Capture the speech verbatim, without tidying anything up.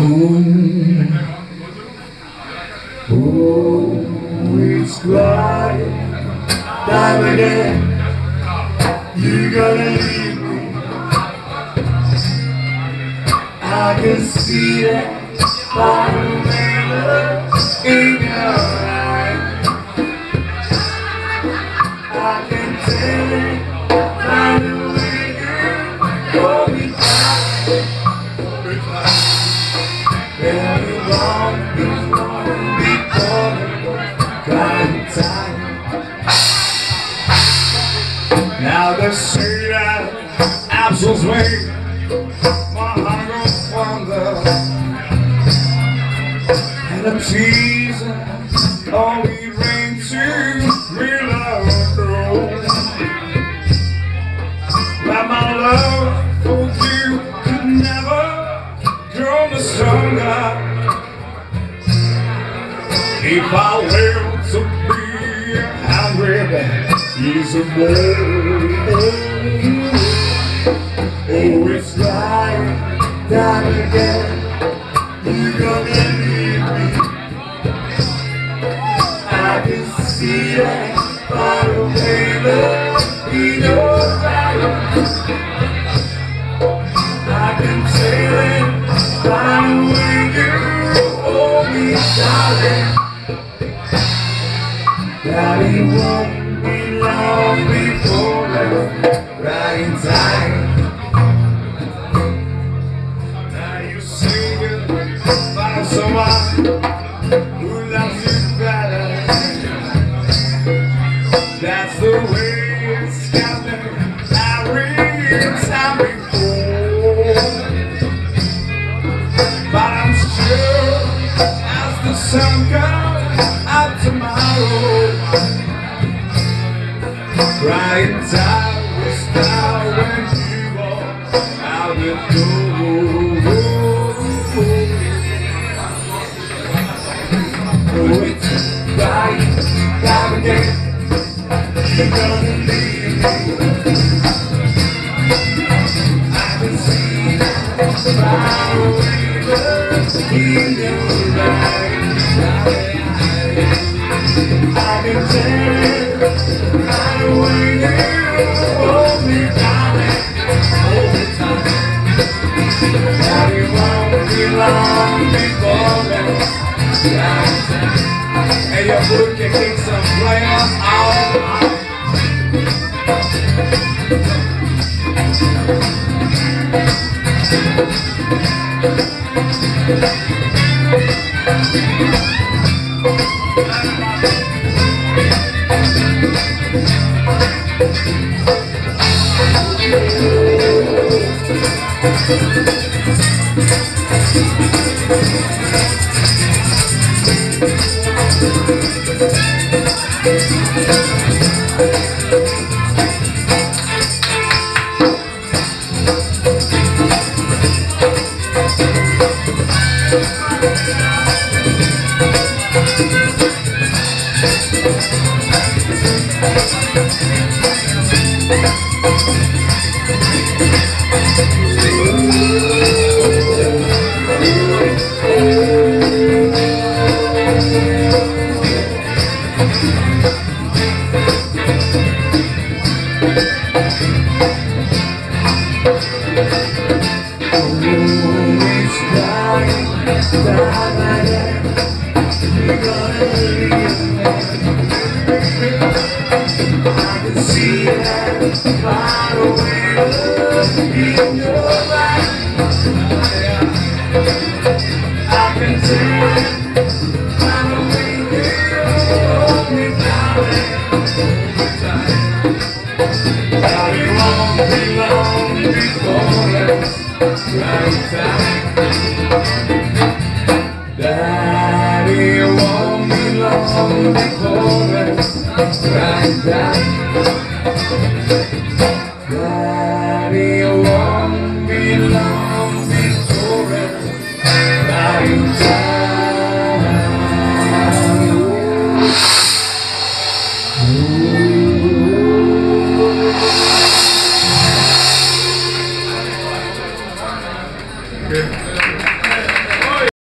Ooh, ooh, it's crying time again. You gonna leave me? I can see that fire in your eyes. I can tell it by the way you hold me tight. Very long before before crying time. Now they say that absence way my heart goes fonder, and the tears only bring to me love grows. But my love for you could never grow no stronger if I will to be hungry, but he's a boy. Oh, it's right time again. You gonna leave me? I can see that far away love in your eyes. I can tell it by the way you hold me, darling, that it won't be long before the right time. Someone who loves you better. That's the way it's happened every time before. But I'm sure as the sun comes out tomorrow, crying time will start when you walk out the door. Oh, it's right time again. You're gonna leave me. I can see that far away love in your eyes. I can tell by the way you hold me, darling, all the time, that it won't be long before that. Hey, yo, Blue can kick some flavor all night. Daddy won't be long before it's right back.